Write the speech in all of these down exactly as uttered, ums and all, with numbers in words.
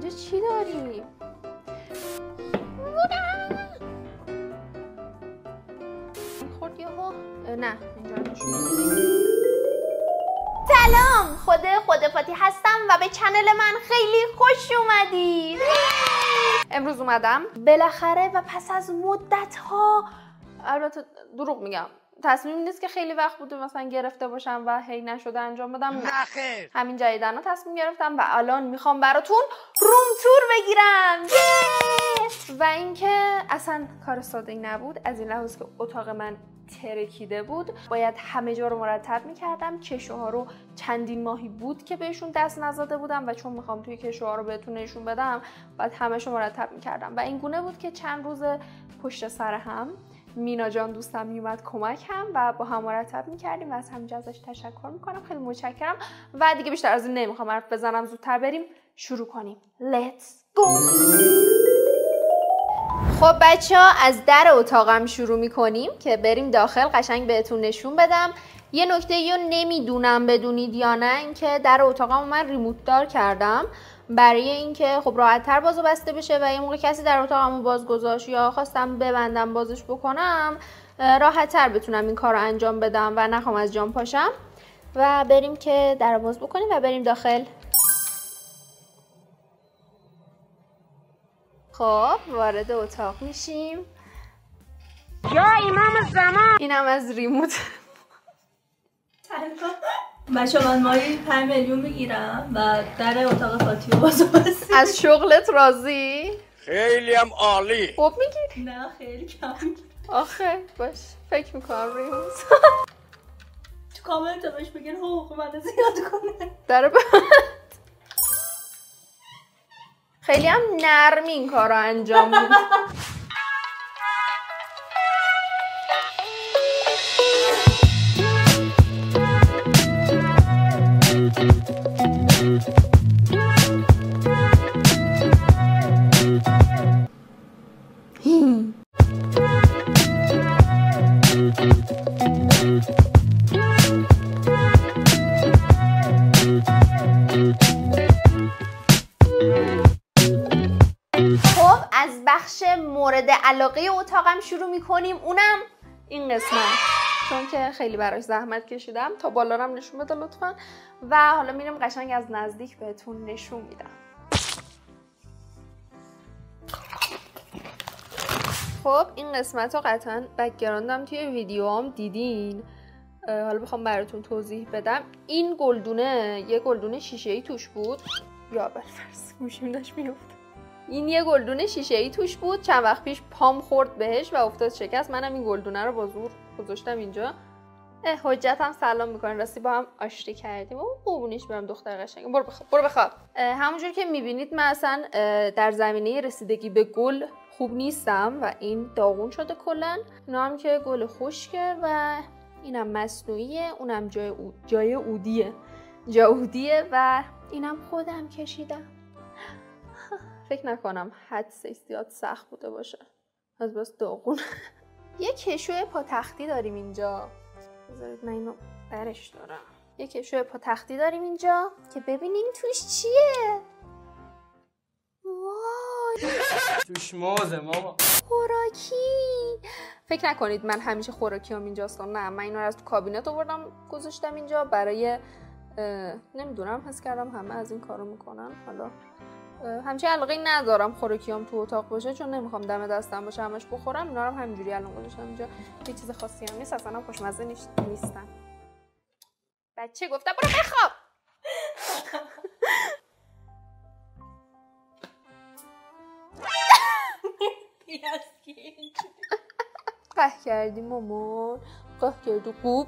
اینجا چی داریم؟ خورد یهو؟ نه اینجا نشون. سلام، خود خودفاتی هستم و به چنل من خیلی خوش اومدید. امروز اومدم بالاخره و پس از مدت ها، البته دروغ میگم، تصمیم نیست که خیلی وقت بوده مثلا گرفته باشم و هی نشده انجام بدم. نه خیر، همین جدیدن تصمیم گرفتم و الان میخوام براتون روم تور بگیرم. و اینکه اصلا کار ساده ای نبود، از این لحاظ که اتاق من ترکیده بود، باید همه جا رو مرتب میکردم. کشوها رو چندین ماهی بود که بهشون دست نزده بودم و چون میخوام توی کشوها رو بهتون نشون بدم باید همه شو مرتب میکردم و این گونه بود که چند روز پشت سر هم مینا جان دوستم میومد کمکم و با هم مرتب میکردیم و از همینجا ازش تشکر میکنم. خیلی متشکرم و دیگه بیشتر از این نمیخوام حرف بزنم، زودتر بریم شروع کنیم. Let's go. خب بچه ها، از در اتاقم شروع میکنیم که بریم داخل قشنگ بهتون نشون بدم. یه نکته یا نمیدونم بدونید یا نه، اینکه در اتاقم من ریموت دار کردم برای اینکه خب راحت تر باز و بسته بشه و یه موقع کسی در اتاقمو باز گذاشت یا خواستم ببندم بازش بکنم راحت تر بتونم این کار رو انجام بدم و نخوام از جام پاشم. و بریم که در رو باز بکنیم و بریم داخل. خب وارد اتاق میشیم. یا امام زمان. اینم از ریموت. بچه من ماهی پنج میلیون میگیرم و در اتاق فاتی رو باز بسیم. از شغلت راضی؟ خیلی هم عالی. خوب میگیری؟ نه خیلی کم. آخه باش فکر میکنم ریموت. تو کامنت بهش بگین حقوق من زیاد کنه. داره بند. خیلی هم نرمی این کار رو انجام میده. از بخش مورد علاقه اتاقم شروع میکنیم، اونم این قسمت، چون که خیلی براش زحمت کشیدم. تا بالا رو هم نشون بده لطفا و حالا میریم قشنگ از نزدیک بهتون نشون میدم. خب این قسمت رو قطعا بک‌گراندم توی ویدیوام دیدین، حالا بخوام براتون توضیح بدم. این گلدونه یه گلدونه شیشه‌ای توش بود، یا بالفرض گوشیم داشت میفت. این یه گلدونه شیشه‌ای توش بود، چند وقت پیش پام خورد بهش و افتاد شکست. منم این گلدونه رو با زور گذاشتم اینجا. اه حجتم سلام میکنه، راستی با هم آشتی کردیم. او قربونش برم دختر قشنگ. برو بخواب برو بخواب. همونجور که میبینید من اصلا در زمینه رسیدگی به گل خوب نیستم و این داغون شده کلا. اینا هم که گل خشکه و اینم مصنوعیه، اونم جای او... جای اودیه جاودیه و اینم خودم کشیدم. فکر نکنم حدس زیاد سخت بوده باشه، از بس داغون. یه کشو پاتختی داریم اینجا، بذارید من اینو برش دارم. یه کشو پاتختی داریم اینجا که ببینیم توش چیه. وای توش موزه ماما، خوراکی. فکر نکنید من همیشه خوراکی هم اینجاست. نه، من اینو از تو کابینت آوردم گذاشتم اینجا برای نمیدونم، حس کردم همه از این کارو میکنن. حالا همچین علاقه ندارم خوراکیام تو اتاق باشه، چون نمیخوام دم دستم باشه همش بخورم. اینا رو همینجوری الان گذاشتم اینجا. یه چیز خاصی هم نیست، اصلا خوشمزه نیستن. بچه گفتم برو بخواب. قه کردی مامان، قه کردی قوب.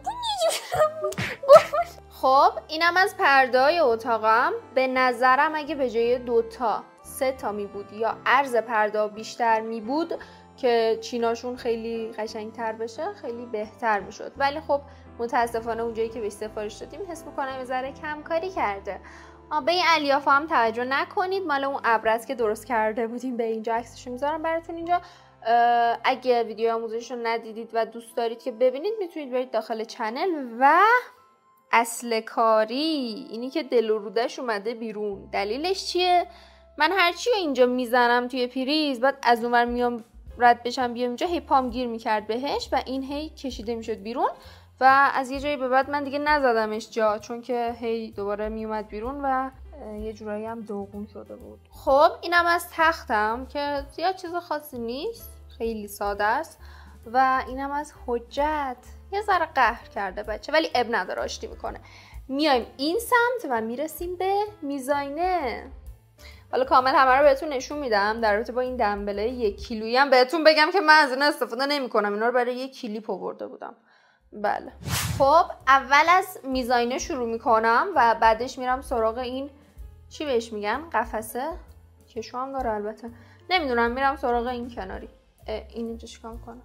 خب اینم از پرده‌های اتاقم. به نظرم اگه به جای دوتا سه تا می بود یا عرض پرده بیشتر می بود که چیناشون خیلی قشنگتر بشه خیلی بهتر میشد، ولی خب متاسفانه اونجایی که بهش سفارش دادیم حس میکنم یه ذره کم کاری کرده. به این الیافا هم توجه نکنید، مال اون ابرست که درست کرده بودیم. به اینجا عکسشو میذارم براتون اینجا. اگه ویدیو آموزشی رو ندیدید و دوست دارید که ببینید میتونید برید داخل چنل. و اصل کاری اینی که دل و رودش اومده بیرون. دلیلش چیه؟ من هرچی رو اینجا میزنم توی پریز بعد از اونور میام رد بشم بیام اینجا، هی پام گیر میکرد بهش و این هی کشیده میشد بیرون و از یه جایی به بعد من دیگه نزدمش جا چون که هی دوباره میومد بیرون و یه جورایی هم داغون شده بود. خب اینم از تختم که زیاد چیز خاصی نیست، خیلی ساده است. و اینم از حجت، یه ذره قهر کرده بچه ولی اب نداره، آشتی میکنه. میایم این سمت و میرسیم به میزاینه. حالا کامل همه رو بهتون نشون میدم. در رابطه با این دمبله یک کیلویی هم بهتون بگم که من از اینا استفاده نمی کنم، اینا رو برای یک کلیپ آورده بودم. بله خب اول از میزاینه شروع میکنم و بعدش میرم سراغ این چی بهش میگن، قفسه کشو هم داره البته، نمیدونم، میرم سراغ این کناری. این اینجا چیکار میکنم؟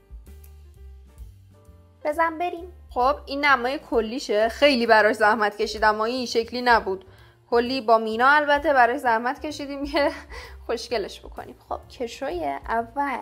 بزن بریم. خب این نمای کلیشه، خیلی براش زحمت کشیدم اما این شکلی نبود، کلی با مینا البته براش زحمت کشیدیم که خوشگلش بکنیم. خب کشوی اول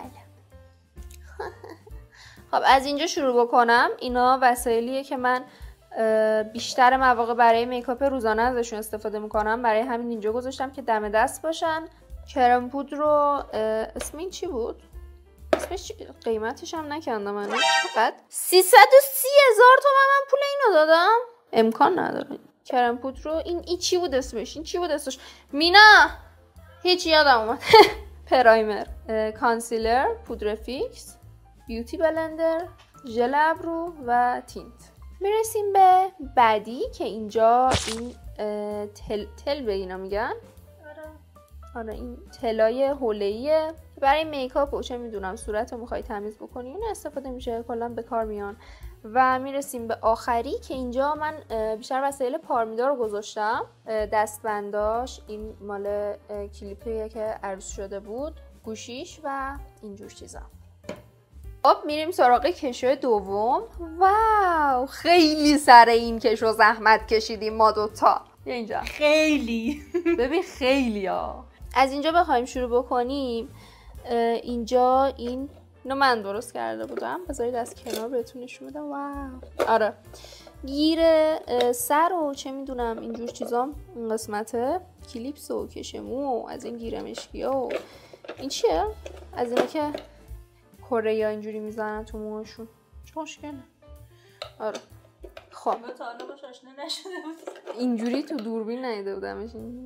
خب از اینجا شروع بکنم. اینا وسایلیه که من بیشتر مواقع برای میکاپ روزانه ازشون استفاده میکنم، برای همین اینجا گذاشتم که دم دست باشن. کرم پودر رو اسم این چی بود؟ اسمش قیمتش هم نکندم من. چقدر؟ سیصد و سی هزار تومن من پول اینو دادم؟ امکان نداره. کرم پودر رو این ای چی بود اسمش؟ این چی بود اسمش؟ مینا هیچ یادم اومد. پرایمر، کانسیلر، پودر فیکس، بیوتی بلندر، ژل ابرو و تینت. میرسیم به بعدی که اینجا این تل تل به اینا میگن. آره این تلای حوله‌ایه برای میکاپ و چه میدونم صورت رو میخوای تمیز بکنی اون استفاده میشه، کلا به کار میان. و میرسیم به آخری که اینجا من بیشتر وسایل پارمیدا رو گذاشتم. دستبنداش این مال کلیپیه که عروس شده بود، گوشیش و اینجور چیزا. خب میریم سراغ کشو دوم. واو خیلی سر این کشو زحمت کشیدیم ما دوتا. اینجا خیلی ببین خیلی ها. از اینجا بخوایم شروع بکنیم، اینجا این اینو من درست کرده بودم، بذارید از کنار بهتون نشون بدم. واو آره گیر سر و چه میدونم اینجور چیزام، این قسمته کلیپس و کشمو از این گیر مشکیا و این چیه؟ از اینا که کره یا اینجوری میزنن تو موهاشون، چه خوشگله. آره خب تا حالا باش آشنا نشده بود، اینجوری تو دوربین ندیده بودمش.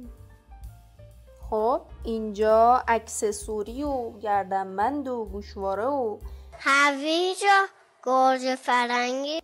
خب اینجا اکسسوری و گردنبند و گوشواره و هویج و گرج فرنگی،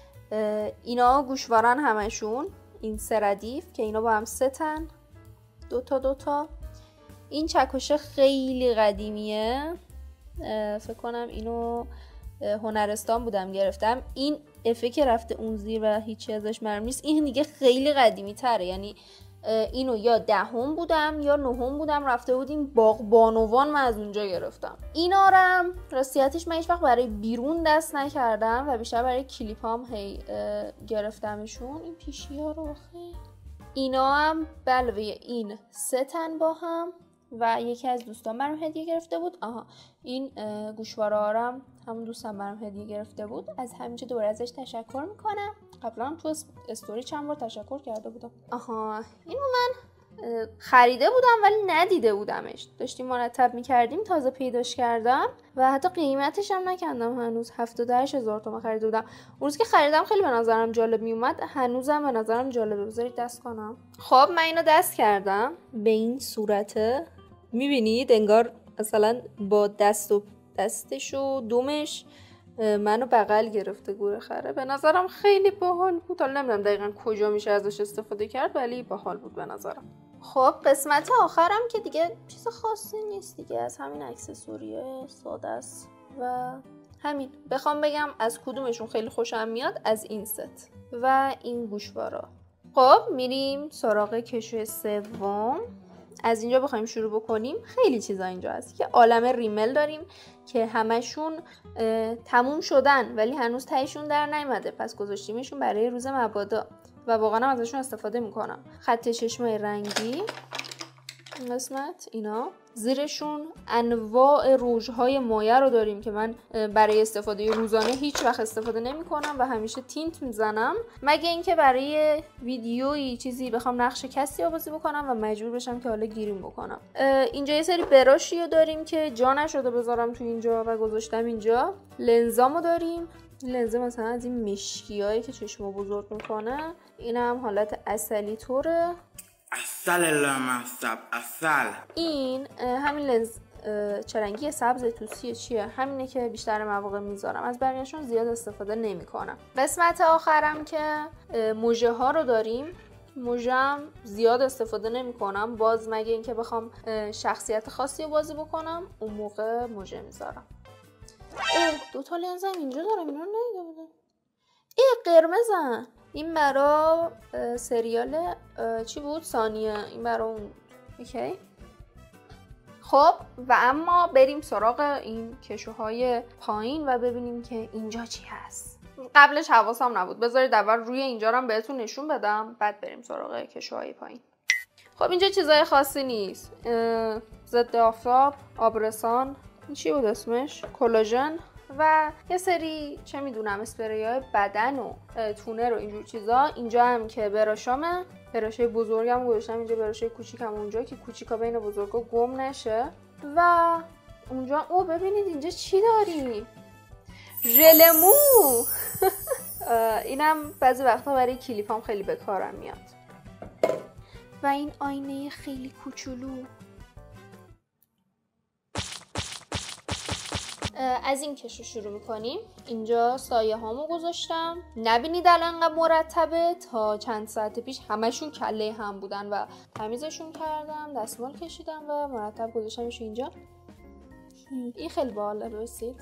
اینا گوشوارن همشون. این سه ردیف که اینا با هم ستن، دوتا دوتا. این چکشه خیلی قدیمیه، فکر کنم اینو هنرستان بودم گرفتم. این افه که رفته اون زیر و هیچی ازش معلوم نیست، این دیگه خیلی قدیمی تره، یعنی اینو یا دهم بودم یا نهم بودم رفته بودیم باغ بانوان، من از اونجا گرفتم. اینا رم راستیتش من هیچ وقت برای بیرون دست نکردم و بیشتر برای کلیپام هی گرفتمشون. این پیشی ها رو خیلی اینا هم بلوه این ستن با هم و یکی از دوستان برام هدیه گرفته بود. آها این گوشواره ها هم همون دوستان برام هدیه گرفته بود، از همینجا دوباره ازش تشکر میکنم. قبلا تو استوری چند بار تشکر کرده بودم. آها اینو من خریده بودم ولی ندیده بودمش، داشتیم مرتب میکردیم تازه پیداش کردم و حتی قیمتش هم نکندم هنوز. هفتاد و هشت هزار تومان خریده بودم. اون روز که خریدم خیلی به نظرم جالب میومد، هنوزم به نظرم جالبه. بذارید دست کنم. خب من اینو دست کردم به این صورته، میبینید انگار مثلا با دست و دستش و دومش منو بغل گرفته گوره خره. به نظرم خیلی باحال بود. حالا نمیدونم دقیقا کجا میشه ازش استفاده کرد ولی باحال بود به نظرم. خب قسمت آخرم که دیگه چیز خاصی نیست دیگه، از همین اکسسوریه ساده است و همین. بخوام بگم از کدومشون خیلی خوشم میاد، از این ست و این گوشوارا. خب میریم سراغ کشو سوم. از اینجا بخوایم شروع بکنیم، خیلی چیزا اینجا هست که عالم ریمل داریم که همشون تموم شدن ولی هنوز تهشون در نیومده، پس گذاشتیمشون برای روز مبادا و واقعا هم ازشون استفاده میکنم. خط چشمای رنگی، این قسمت اینا زیرشون انواع روژهای مایع رو داریم که من برای استفاده روزانه هیچ وقت استفاده نمی کنم و همیشه تینت میزنم، مگه اینکه برای ویدیویی چیزی بخوام نقش کسی رو بازی بکنم و مجبور بشم که حالا گیریم بکنم. اینجا یه سری براشی رو داریم که جا نشده بذارم تو اینجا و گذاشتم اینجا. لنزامو داریم، لنز مثلا از این مشکیایی که چشمو بزرگ میکنه. این هم حالت عسلی طوره. عسل لامصب عسل. این همین لنز چرنگی سبز توسی چیه، همینه که بیشتر مواقع میذارم، از بقیه‌شون زیاد استفاده نمیکنم. قسمت آخرم که موژه ها رو داریم. موژه هم زیاد استفاده نمیکنم، باز مگه اینکه بخوام شخصیت خاصی رو بازی بکنم اون موقع موژه میذارم. دو تا لنزم اینجا دارم، اینا رو ندیده بودم. ای قرمزن، این برا سریال چی بود؟ ثانیه. این برا اون اوکی. خب و اما بریم سراغ این کشوهای پایین و ببینیم که اینجا چی هست. قبلش حواسم نبود، بذارید اول روی اینجا رو بهتون نشون بدم بعد بریم سراغ کشوهای پایین. خب اینجا چیزای خاصی نیست. ضد آفتاب، آبرسان، این چی بود اسمش؟ کلاژن و یه سری چه میدونم اسپریای بدن و تونر و اینجور چیزا. اینجا هم که براشامه، براشای بزرگم گذاشتم اینجا، براشای کوچیکم اونجا که کوچیکا بین بزرگا گم نشه. و اونجا او ببینید اینجا چی داریم، ژل مو. اینم بعضی وقتا برای کلیپام خیلی به کارم میاد. و این آینه خیلی کوچولو. از این کشو شروع میکنیم. اینجا سایه هامو گذاشتم. نبینید الان انقدر مرتبه، تا چند ساعت پیش همشون کله هم بودن و تمیزشون کردم، دستمال کشیدم و مرتب گذاشتمش اینجا. این خیلی باحاله، رسید.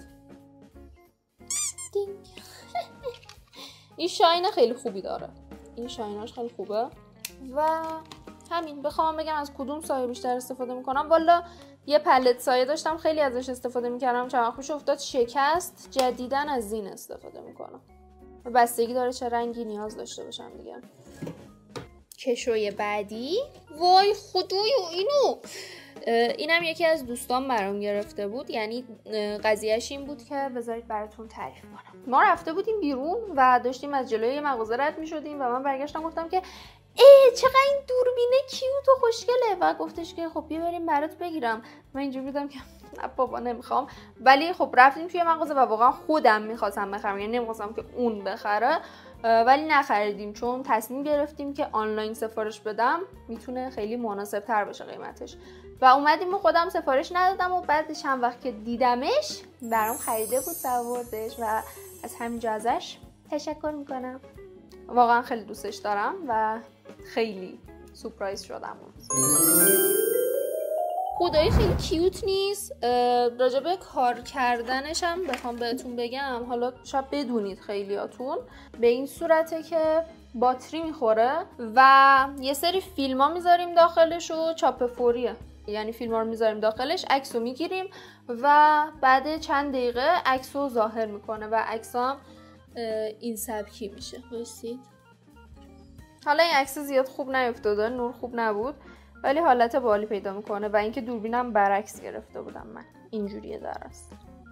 دینگ. این شاین خیلی خوبی داره، این شایناش خیلی خوبه. و همین بخوام بگم از کدوم سایه بیشتر استفاده میکنم، والا یه پلت سایه داشتم خیلی ازش استفاده میکردم، چند وقت پیش افتاد شکست، جدیدن از این استفاده میکنم. بستگی داره چه رنگی نیاز داشته باشم دیگه. کشوی بعدی، وای خدای اینو اینم یکی از دوستان برام گرفته بود. یعنی قضیهش این بود که بذارید براتون تعریف کنم. ما رفته بودیم بیرون و داشتیم از جلوی مغازه رد میشدیم و من برگشتم گفتم که ای چقدر این دوربینه کیوت و خوشگله، و گفتش که خب بیا بریم برات بگیرم. من اینجوری بودم که نه بابا نمیخوام، ولی خب رفتیم توی مغازه و واقعا خودم میخواستم بخرم، یعنی نمیخواستم که اون بخره، ولی نخریدیم چون تصمیم گرفتیم که آنلاین سفارش بدم، میتونه خیلی مناسب تر بشه قیمتش. و اومدیم و خودم سفارش ندادم و بعد چند وقت که دیدمش برام خریده بود و آوردش و از همینجا ازش تشکر میکنم. واقعا خیلی دوستش دارم و خیلی سورپرایز شدم. خدایی خیلی کیوت نیست. راجبه کار کردنش هم بخوام بهتون بگم، حالا شاید بدونید خیلیاتون، به این صورته که باتری میخوره و یه سری فیلم ها میذاریم داخلش و چاپ فوریه، یعنی فیلم ها رو میذاریم داخلش، عکس رو میگیریم و بعد چند دقیقه عکس رو ظاهر میکنه و عکس هم این سبکی میشه. بایستید. حالا این عکس زیاد خوب نیفتاده، نور خوب نبود، ولی حالت بالی پیدا میکنه و اینکه دوربینم برعکس گرفته بودم من، اینجوریه درست.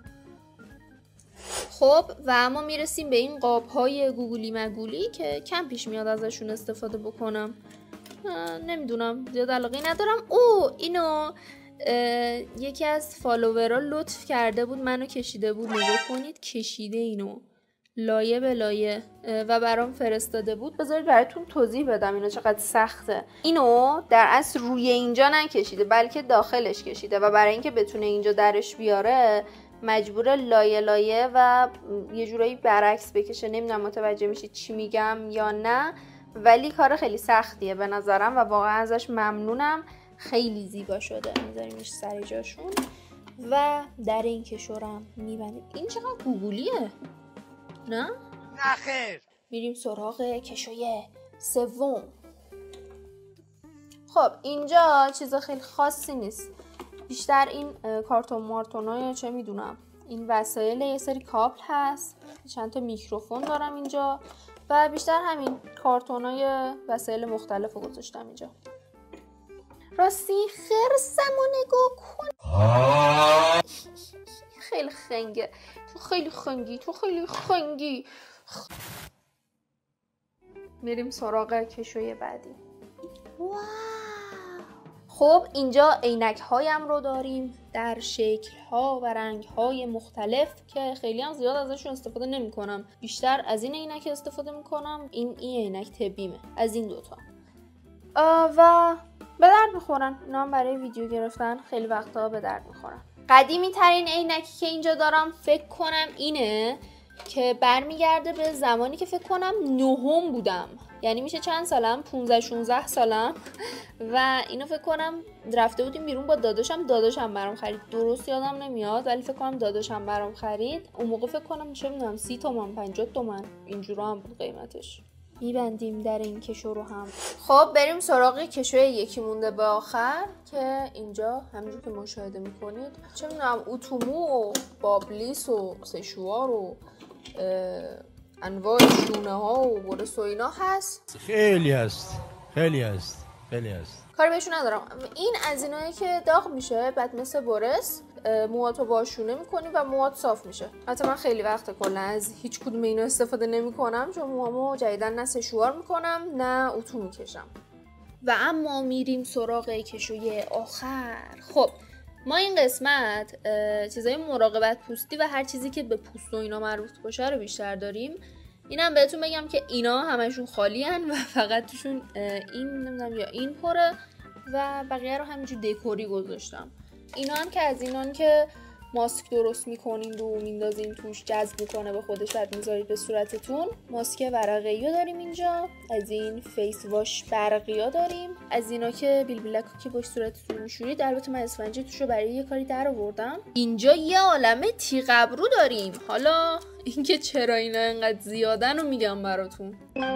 خب و اما میرسیم به این قاب های گوگلی مگولی که کم پیش میاد ازشون استفاده بکنم، نمیدونم زیاد علاقه ندارم. او اینو یکی از فالوورها لطف کرده بود، منو کشیده بود، نگاه کنید کشیده اینو لایه به لایه و برام فرستاده بود. بذارید براتون توضیح بدم اینو چقدر سخته. اینو در اصل روی اینجا نکشیده بلکه داخلش کشیده و برای اینکه بتونه اینجا درش بیاره مجبور لایه لایه و یه جورایی برعکس بکشه. نمیدونم متوجه میشید چی میگم یا نه، ولی کار خیلی سختیه به نظرم و واقعا ازش ممنونم. خیلی زیبا شده. میذاریمش سر جاشون و در این کشورم میبندیم. این چقدر گوگلیه نه؟ نه خیر. میریم سراغ کشوی سوم. خب اینجا چیز خیلی خاصی نیست، بیشتر این کارتون مارتونای چه میدونم این وسایل، یه سری کابل هست، چند تا میکروفون دارم اینجا و بیشتر همین کارتونای وسایل مختلف رو گذاشتم اینجا. راستی خرسمو نگاه کن. خیلی خنگه. تو خیلی خنگی. تو خیلی خنگی. میریم سراغ کشوی بعدی. واو. خب اینجا عینک هایم رو داریم در شکل ها و رنگ های مختلف که خیلی هم زیاد ازشون استفاده نمی کنم. بیشتر از این عینک استفاده می کنم. این این عینک طبیمه. از این دوتا و به درد میخورن. اینا هم برای ویدیو گرفتن خیلی وقتا به درد میخورن. قدیمی ترین عینکی که اینجا دارم فکر کنم اینه که برمیگرده به زمانی که فکر کنم نهم بودم. یعنی میشه چند سالم؟ پونزده شانزده سالم و اینو فکر کنم رفته بودیم بیرون با داداشم. داداشم برام خرید. درست یادم نمیاد ولی فکر کنم داداشم برام خرید. اون موقع فکر کنم میشه میدونم سی تومن پنجاه تومن اینجورا هم بود قیمتش. میبندیم در این کشو رو هم. خب بریم سراغ کشوی یکی مونده به آخر که اینجا همینجور که مشاهده میکنید چه میدونم اتومو و بابلیس و سشوار و انواع شونه ها و برس و اینا هست. خیلی هست خیلی هست خیلی هست کاری بهشون ندارم. این از اینایی که داغ میشه بعد مثل برس موهاتو با شونه میکنی و موهات صاف میشه. حتی من خیلی وقت کلا از هیچ کدوم اینا استفاده نمیکنم چون موهامو جدیدن نه سشوار میکنم نه اتو میکشم. و اما میریم سراغ کشوی آخر. خب ما این قسمت چیزای مراقبت پوستی و هر چیزی که به پوست و اینا مربوط باشه رو بیشتر داریم. اینم بهتون بگم که اینا همشون خالی هن و فقط توشون این نمیدونم یا این پره و بقیه رو همینجور دکوری گذاشتم. اینا هم که از اینان که ماسک درست میکنید و میندازین توش جذب میکنه به خودش بعد میذارید به صورتتون. ماسک ورقی ها داریم اینجا. از این فیس واش برقی ها داریم. از اینا که بیل بیلک که باش صورتتون میشورید. البته من اسفنجی توشو برای یه کاری در آوردم. اینجا یه عالمه تیغ ابرو داریم. حالا اینکه چرا اینا اینقدر زیادن رو میگم براتون.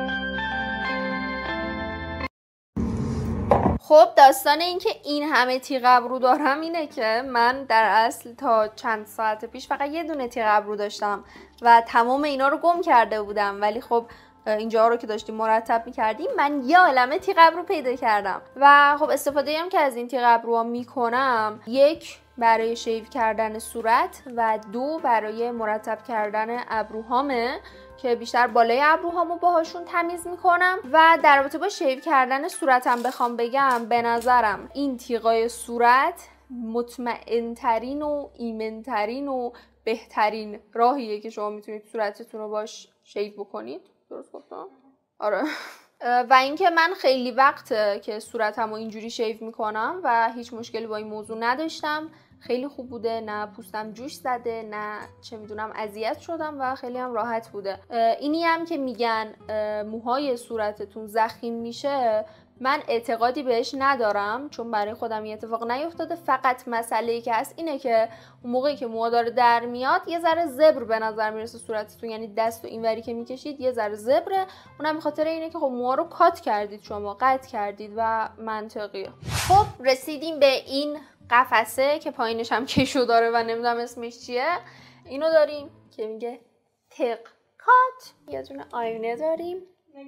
خب داستان این که این همه تیغ ابرو دارم اینه که من در اصل تا چند ساعت پیش فقط یه دونه تیغ ابرو داشتم و تمام اینا رو گم کرده بودم. ولی خب اینجا رو که داشتیم مرتب میکردیم من یه عالمه تیغ ابرو پیدا کردم و خب استفاده هم که از این تیغ ابروها میکنم یک برای شیو کردن صورت و دو برای مرتب کردن ابروهامه که بیشتر بالای ابروهامو باهاشون تمیز میکنم. و در رابطه با شیو کردن صورتم بخوام بگم به نظرم این تیغای صورت مطمئنترین و ایمنترین و بهترین راهیه که شما میتونید صورتتون رو باش شیو بکنید. درست گفتم؟ آره. و اینکه من خیلی وقت که صورتمو اینجوری شیو میکنم و هیچ مشکلی با این موضوع نداشتم. خیلی خوب بوده. نه پوستم جوش زده نه چه میدونم اذیت شدم و خیلی هم راحت بوده. اینی هم که میگن موهای صورتتون ضخیم میشه من اعتقادی بهش ندارم چون برای خودم این اتفاق نیفتاده. فقط مسئله‌ای که هست اینه که اون موقعی که موها داره در میاد یه ذره زبر به نظر میرسه صورتتون. یعنی دست و اینوری که میکشید یه ذره زبره. اونم به خاطر اینه که خب موها رو کات کردید شما قطع کردید و منطقیه. خب رسیدیم به این قفسه که پایینش هم کشو داره و نمیدونم اسمش چیه. اینو داریم که میگه تق کات. یه دونه آینه داریم.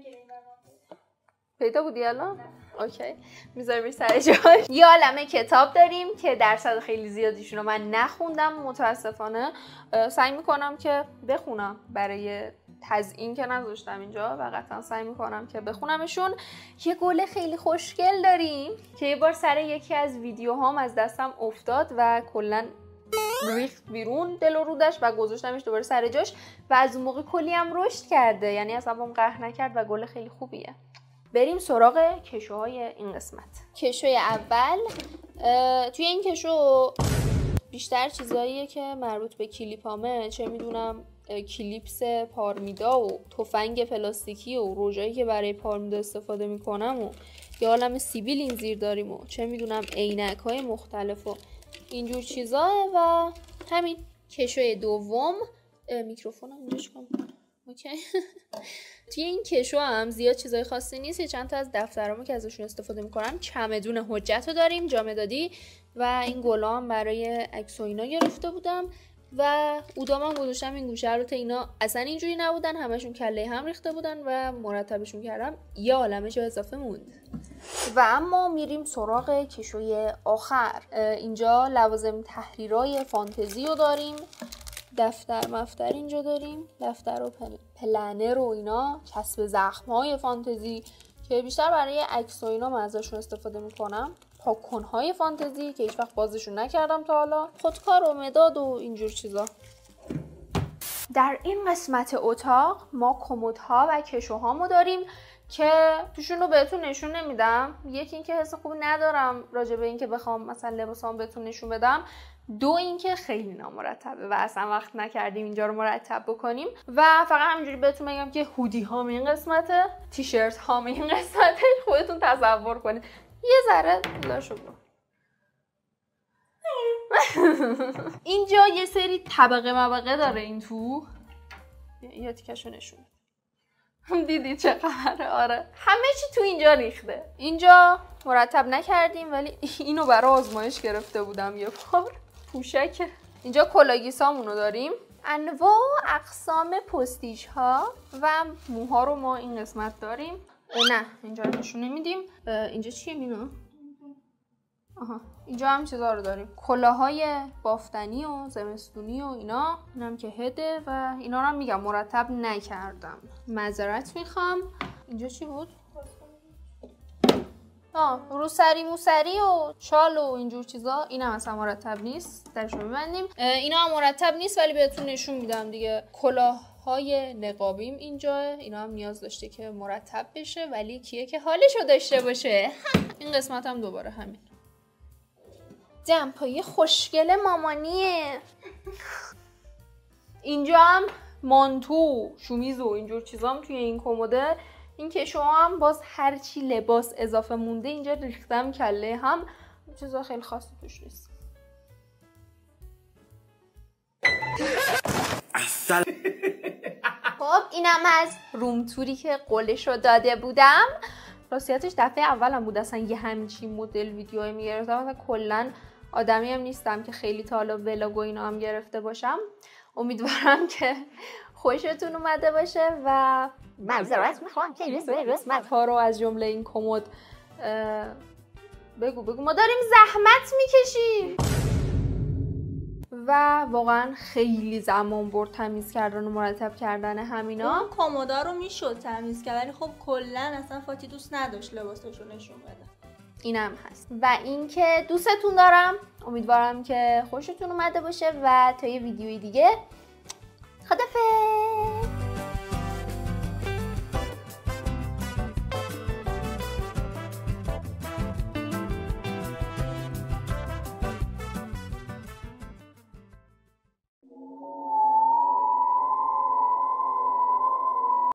پیدا بودی الان؟ اوکی میذاریم سر جاش. یه عالمه کتاب داریم که درصد خیلی زیادیشون رو من نخوندم متاسفانه. سعی میکنم که بخونم برای تزیین که نذاشتم اینجا و قطعا سعی میکنم که بخونمشون. یه گل خیلی خوشگل داریم که یه بار سر یکی از ویدیوهام از دستم افتاد و کلا ریخت بیرون دل و رودش و گذاشتمش دوباره سر جاش و از اون موقع کلی هم رشد کرده. یعنی اصلا بهم قهر نکرد و گل خیلی خوبیه. بریم سراغ کشوهای این قسمت. کشوی اول توی این کشو بیشتر چیزاییه که مربوط به کلیپامه. چه میدونم کلیپس پارمیدا و تفنگ پلاستیکی و روژایی که برای پارمیدا استفاده میکنم و یه عالم سیبیل این زیر داریم و چه میدونم عینک های مختلف و اینجور چیزا. و همین کشوی دوم میکروفونم اینجا چکام اوکی. توی این کشو هم زیاد چیزای خاصی نیست. چند تا از دفترامو که ازشون استفاده میکنم. چمدون حجت رو داریم جامدادی و این گلا هم برای عکس و اینا گرفته بودم. و اودامم گذاشتم این گوشه رو تا اینا اصلا اینجوری نبودن، همشون کله هم ریخته بودن و مرتبشون کردم. یه عالمه جا اضافه موند. و اما میریم سراغ کشوی آخر. اینجا لوازم تحریرای فانتزی رو داریم، دفتر مفتر اینجا داریم، دفتر و پل... پلنر و اینا، کسب زخم‌های فانتزی که بیشتر برای عکس و اینا من ازشون استفاده میکنم، پاک‌کن‌های فانتزی که هیچ وقت بازشون نکردم تا حالا، خودکار و مداد و اینجور چیزا. در این قسمت اتاق ما کمدها و کشوهامو داریم که توشون رو بهتون نشون نمیدم. یکی اینکه حس خوبی ندارم راجع به اینکه بخوام مثلا لباسام بهتون نشون بدم، دو اینکه خیلی نامرتبه و اصلا وقت نکردیم اینجا رو مرتب بکنیم. و فقط همینجوری بهتون بگم که هودی هام این قسمته، تیشرت هام این قسمته، خودتون تصور کنید. یه ذره لاشو برو. اینجا یه سری طبقه مبقه داره این تو. یا تیکشو نشون دیدی چه خبره؟ آره همه چی تو اینجا ریخته. اینجا مرتب نکردیم ولی اینو برای آزمایش گرفته بودم یه بار. پوشک. اینجا کلاگیسامونو داریم، انواع و اقسام پستیج ها و موها رو ما این قسمت داریم. نه اینجا رو نشون نمیدیم. اینجا چیه مینا؟ آها اینجا هم چیزا رو داریم، کلاهای بافتنی و زمستونی و اینا. اینم که هده و اینا رو هم میگم مرتب نکردم، معذرت میخوام. اینجا چی بود؟ آه روسری موسری و شال و اینجور چیزا. اینم اصلا مرتب نیست، درشو ببندیم. اینا هم مرتب نیست ولی بهتون نشون میدم دیگه. کلاهای نقابیم اینجا، اینا هم نیاز داشته که مرتب بشه ولی کیه که حالشو داشته باشه. این قسمت هم دوباره همین. دمپایی خوشگل مامانیه. اینجا هم مانتو، شومیز و اینجور چیزا هم توی این کموده. این که شما هم باز هرچی لباس اضافه مونده اینجا ریختم کله هم، چیزا خیلی خاصی توش نیست. خب اینم از روم توری که قولشو داده بودم. راستیتش دفعه اولم بود اصلا یه همچین مدل ویدیوهایی میگرفتم. مثلا کلا آدمی هم نیستم که خیلی تا حالا ولاگ و اینا هم گرفته باشم. امیدوارم که خوشتون اومده باشه و معذرت میخوام که قسمت ها رو از جمله این کمد بگو بگو ما داریم زحمت میکشیم و واقعا خیلی زمان برد تمیز کردن و مرتب کردن همینا. اون کمودا رو میشد تمیز کرد ولی خب کلا اصلا فاتی دوست نداشت لباساشو نشون بده. اینم هست. و اینکه دوستتون دارم، امیدوارم که خوشتون اومده باشه و تا یه ویدیوی دیگه خدافظ.